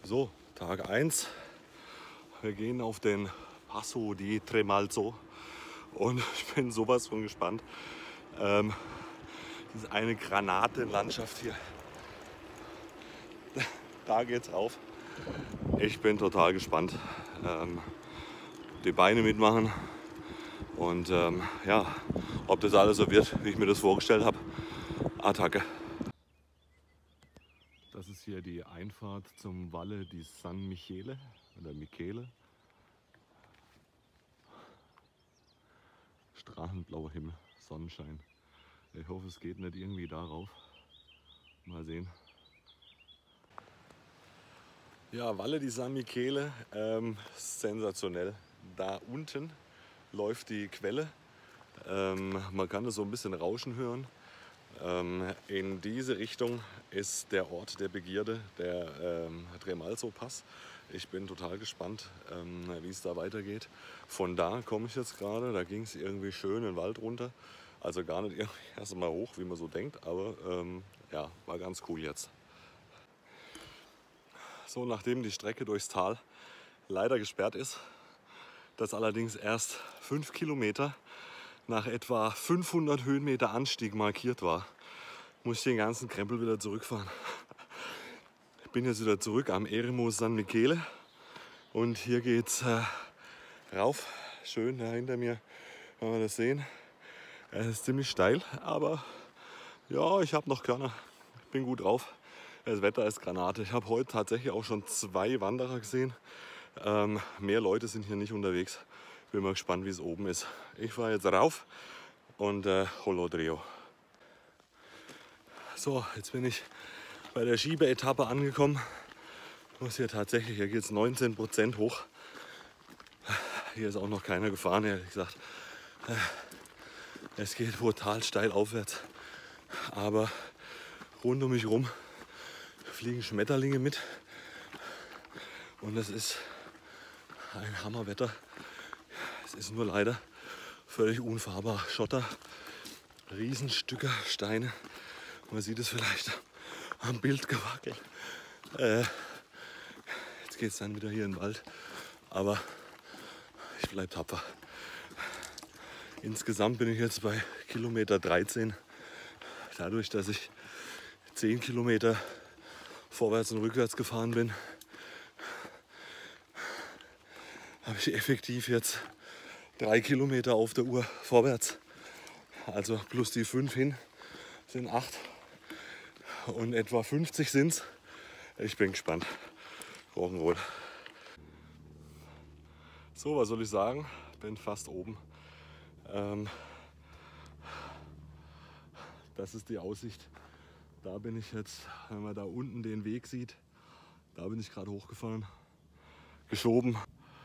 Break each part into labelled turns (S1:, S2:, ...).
S1: So, Tag 1. Wir gehen auf den Passo di Tremalzo und ich bin sowas von gespannt. Das ist eine Granatenlandschaft hier. Da geht's rauf. Ich bin total gespannt. Die Beine mitmachen und ja, ob das alles so wird, wie ich mir das vorgestellt habe. Attacke. Das ist hier die Einfahrt zum Valle di San Michele oder Michele. Strahlenblauer Himmel, Sonnenschein. Ich hoffe, es geht nicht irgendwie darauf. Mal sehen. Ja, Valle di San Michele, sensationell. Da unten läuft die Quelle. Man kann das so ein bisschen rauschen hören. In diese Richtung ist der Ort der Begierde, der Tremalzo-Pass. Ich bin total gespannt, wie es da weitergeht. Von da komme ich jetzt gerade, da ging es irgendwie schön in den Wald runter. Also gar nicht irgendwie erst mal hoch, wie man so denkt, aber ja, war ganz cool jetzt. So, nachdem die Strecke durchs Tal leider gesperrt ist, das allerdings erst 5 Kilometer nach etwa 500 Höhenmeter Anstieg markiert war, muss ich den ganzen Krempel wieder zurückfahren. Ich bin jetzt wieder zurück am Eremo San Michele und hier geht's rauf. Schön da hinter mir kann man das sehen. Es ist ziemlich steil, aber ja, ich habe noch Körner. Ich bin gut drauf. Das Wetter ist Granate. Ich habe heute tatsächlich auch schon 2 Wanderer gesehen. Mehr Leute sind hier nicht unterwegs. Bin mal gespannt, wie es oben ist. Ich fahre jetzt rauf und Holodrio. So, jetzt bin ich bei der Schiebeetappe angekommen. Muss hier tatsächlich, hier geht es 19% hoch. Hier ist auch noch keiner gefahren, ehrlich gesagt. Es geht brutal steil aufwärts. Aber rund um mich rum fliegen Schmetterlinge mit. Und es ist ein Hammerwetter. Es ist nur leider völlig unfahrbar. Schotter, Riesenstücke Steine. Man sieht es vielleicht am Bild gewackelt. Jetzt geht es dann wieder hier in den Wald. Aber ich bleibe tapfer. Insgesamt bin ich jetzt bei Kilometer 13. Dadurch, dass ich 10 Kilometer vorwärts und rückwärts gefahren bin, habe ich effektiv jetzt 3 Kilometer auf der Uhr vorwärts. Also plus die 5 hin sind 8 und etwa 50 sind es. Ich bin gespannt. Rock'n'Roll. So, was soll ich sagen? Bin fast oben. Das ist die Aussicht. Da bin ich jetzt, wenn man da unten den Weg sieht, da bin ich gerade hochgefahren. Geschoben,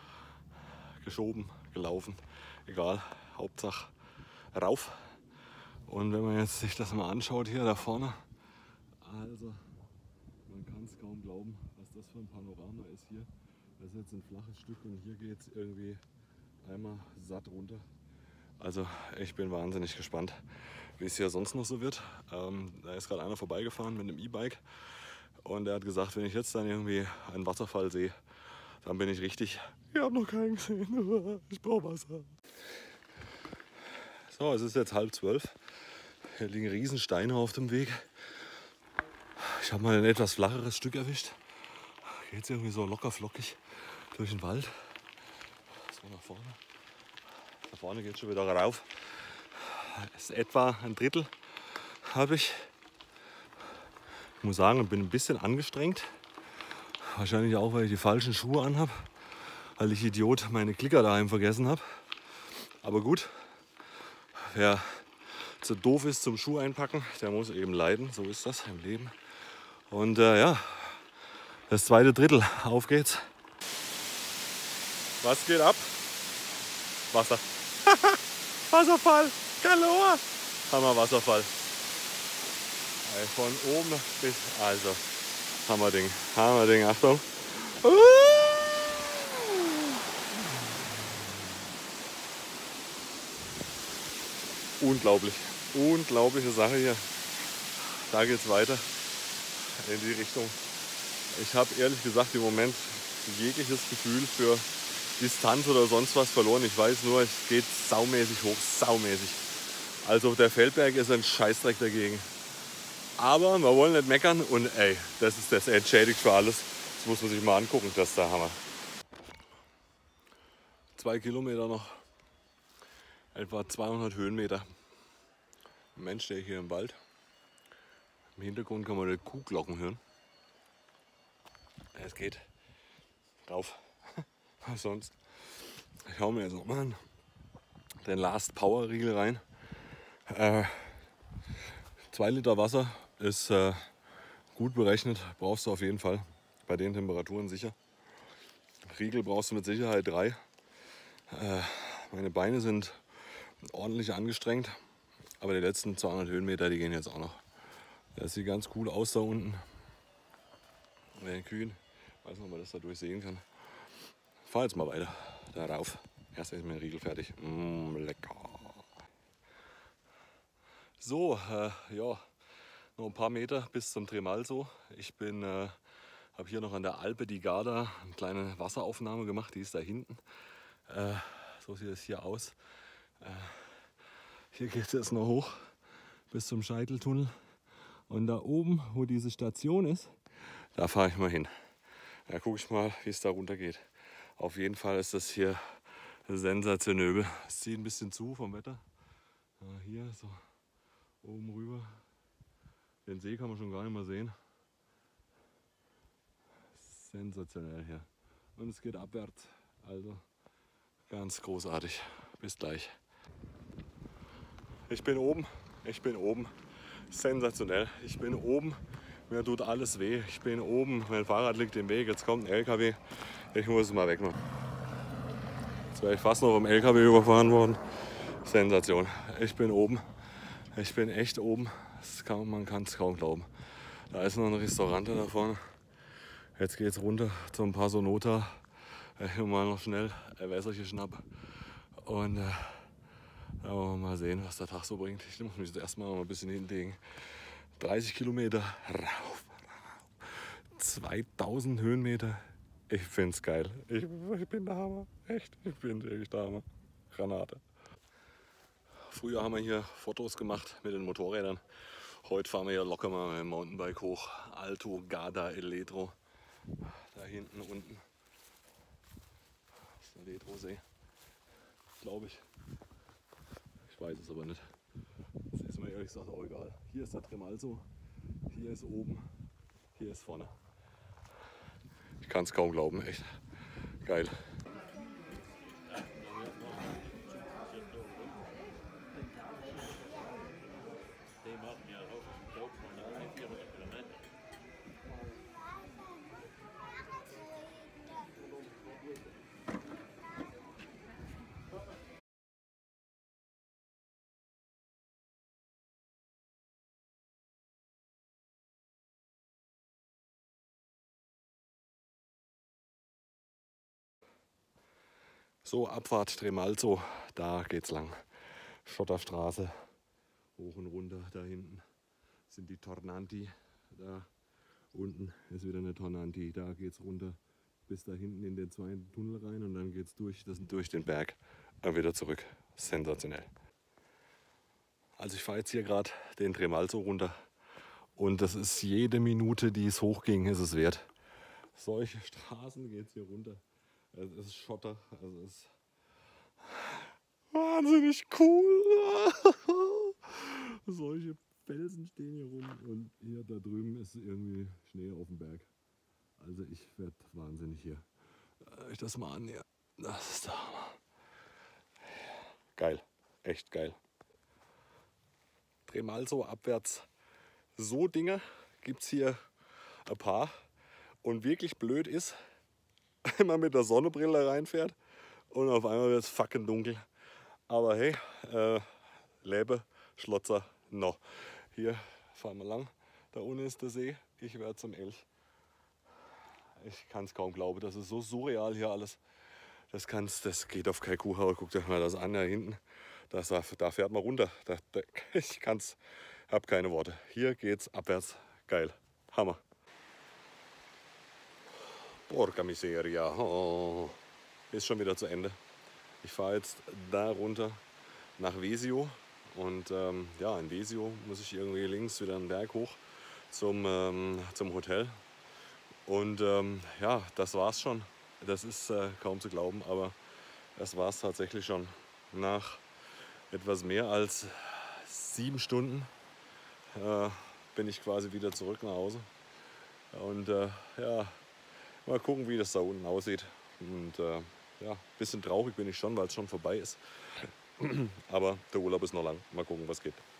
S1: gelaufen, egal, Hauptsache rauf. Und wenn man jetzt sich das mal anschaut hier da vorne, also man kann es kaum glauben, was das für ein Panorama ist hier. Das ist jetzt ein flaches Stück und hier geht es irgendwie einmal satt runter. Also ich bin wahnsinnig gespannt, wie es hier sonst noch so wird. Da ist gerade einer vorbeigefahren mit einem E-Bike und der hat gesagt, wenn ich jetzt dann irgendwie einen Wasserfall sehe, dann bin ich richtig. Ich habe noch keinen gesehen, ich brauche Wasser. So, es ist jetzt 11:30. Hier liegen riesen Steine auf dem Weg. Ich habe mal ein etwas flacheres Stück erwischt. Geht es irgendwie so locker flockig durch den Wald. So nach vorne. Da vorne geht es schon wieder rauf. Das ist etwa ein Drittel habe ich. Ich muss sagen, ich bin ein bisschen angestrengt. Wahrscheinlich auch, weil ich die falschen Schuhe anhabe. Weil ich Idiot meine Klicker daheim vergessen habe. Aber gut, wer zu doof ist zum Schuh einpacken, der muss eben leiden. So ist das im Leben. Und ja, das zweite Drittel. Auf geht's. Was geht ab? Wasser. Wasserfall. Galore. Hammer Wasserfall. Von oben bis, also Hammerding. Hammerding, Achtung. Unglaublich. Unglaubliche Sache hier. Da geht's weiter in die Richtung Ich habe ehrlich gesagt im Moment jegliches Gefühl für Distanz oder sonst was verloren. Ich weiß nur, es geht saumäßig hoch, saumäßig. Also der Feldberg ist ein Scheißdreck dagegen. Aber wir wollen nicht meckern und ey, das entschädigt für alles. Das muss man sich mal angucken, das ist der Hammer. 2 Kilometer noch, etwa 200 Höhenmeter. Ein Mensch steht hier im Wald. Im Hintergrund kann man die Kuhglocken hören. Es geht rauf. Was sonst? Ich hau mir jetzt auch mal den Last Power Riegel rein. 2 Liter Wasser ist gut berechnet, brauchst du auf jeden Fall bei den Temperaturen sicher. Riegel brauchst du mit Sicherheit 3. Meine Beine sind ordentlich angestrengt, aber die letzten 200 Höhenmeter, die gehen jetzt auch noch. Das sieht ganz cool aus da unten. Bei den Kühen, ich weiß nicht, ob man das da durchsehen kann. Fahr jetzt mal weiter darauf. Erst ist mein Riegel fertig. Lecker. So, ja, noch ein paar Meter bis zum Tremalzo. Ich habe hier noch an der Alpe di Garda eine kleine Wasseraufnahme gemacht. Die ist da hinten. So sieht es hier aus. Hier geht es jetzt noch hoch bis zum Scheiteltunnel. Und da oben, wo diese Station ist, da fahre ich mal hin. Da gucke ich mal, wie es da runter geht. Auf jeden Fall ist das hier sensationell. Es zieht ein bisschen zu vom Wetter. Hier so oben rüber. Den See kann man schon gar nicht mehr sehen. Sensationell hier. Und es geht abwärts. Also ganz großartig. Bis gleich. Ich bin oben. Ich bin oben. Sensationell. Ich bin oben. Mir tut alles weh. Ich bin oben. Mein Fahrrad liegt im Weg. Jetzt kommt ein LKW. Ich muss es mal wegmachen. Jetzt wäre ich fast noch vom LKW überfahren worden. Sensation. Ich bin oben. Ich bin echt oben. Man kann es kaum glauben. Da ist noch ein Restaurant da vorne. Jetzt geht es runter zum Passo Nota. Mal noch schnell ein Wässerchen schnappen. Und da wollen wir mal sehen, was der Tag so bringt. Ich muss mich jetzt erstmal noch ein bisschen hinlegen. 30 Kilometer rauf. 2000 Höhenmeter. Ich finde es geil. Ich bin der Hammer. Echt, ich bin wirklich der Hammer. Granate. Früher haben wir hier Fotos gemacht mit den Motorrädern. Heute fahren wir hier locker mal mit dem Mountainbike hoch. Alto Garda Eletro. Da hinten unten. Das ist der Eletro-See. Glaube ich. Ich weiß es aber nicht. Das ist mir ehrlich gesagt auch egal. Hier ist der Tremalzo. Hier ist oben. Hier ist vorne. Ich kann es kaum glauben. Echt geil. So, Abfahrt Tremalzo, da geht's lang. Schotterstraße, hoch und runter. Da hinten sind die Tornanti. Da unten ist wieder eine Tornanti. Da geht's runter bis da hinten in den zweiten Tunnel rein und dann geht's durch den Berg wieder zurück. Sensationell. Also ich fahre jetzt hier gerade den Tremalzo runter und das ist jede Minute, die es hochging, ist es wert. Solche Straßen geht's hier runter. Es ist Schotter, also es ist wahnsinnig cool. Solche Felsen stehen hier rum und hier da drüben ist irgendwie Schnee auf dem Berg. Also ich werde wahnsinnig hier. Ich das mal annäher. Das ist der Hammer. Geil, echt geil. Tremalzo abwärts. So Dinge gibt es hier ein paar. Und wirklich blöd ist, wenn man mit der Sonnenbrille reinfährt und auf einmal wird es fucking dunkel. Aber hey, Lebe, Schlotzer, no. Hier fahren wir lang. Da unten ist der See. Ich werde zum Elch. Ich kann es kaum glauben. Das ist so surreal hier alles. Das geht auf keine Kuhhaut. Guckt euch mal das an da hinten. Da fährt man runter. Ich habe keine Worte. Hier geht's abwärts. Geil. Hammer. Porca miseria. Oh, ist schon wieder zu Ende. Ich fahre jetzt da runter nach Vesio. Und ja, in Vesio muss ich irgendwie links wieder einen Berg hoch zum Hotel. Und ja, das war's schon. Das ist kaum zu glauben, aber das war's tatsächlich schon. Nach etwas mehr als 7 Stunden bin ich quasi wieder zurück nach Hause. Und ja, mal gucken, wie das da unten aussieht. Und ja, ein bisschen traurig bin ich schon, weil es schon vorbei ist. Aber der Urlaub ist noch lang. Mal gucken, was geht.